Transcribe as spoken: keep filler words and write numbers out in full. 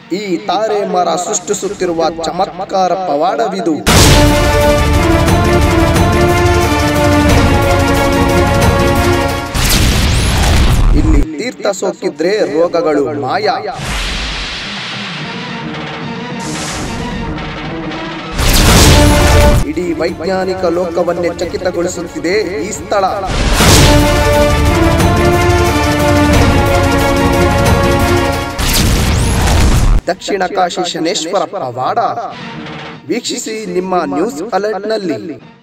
ಈ ತಾರೆ ಮರ ಸೃಷ್ಟಿಸುತ್ತಿರುವ ಚಮತ್ಕಾರ ಪವಾಡವಿದು. ಇಲ್ಲಿ ತೀರ್ಥ ಸೋಕಿದ್ರೆ ರೋಗಗಳು ಮಾಯ. ಇಡೀ ವೈಜ್ಞಾನಿಕ ಲೋಕವನ್ನೇ ಚಕಿತಗೊಳಿಸುತ್ತಿದೆ ಈ ಸ್ಥಳ. ದಕ್ಷಿಣ ಕಾಶಿ ಶನೇಶ್ವರ ಪವಾಡ ವೀಕ್ಷಿಸಿ ನಿಮ್ಮ ನ್ಯೂಸ್ ಅಲರ್ಟ್ ನಲ್ಲಿ.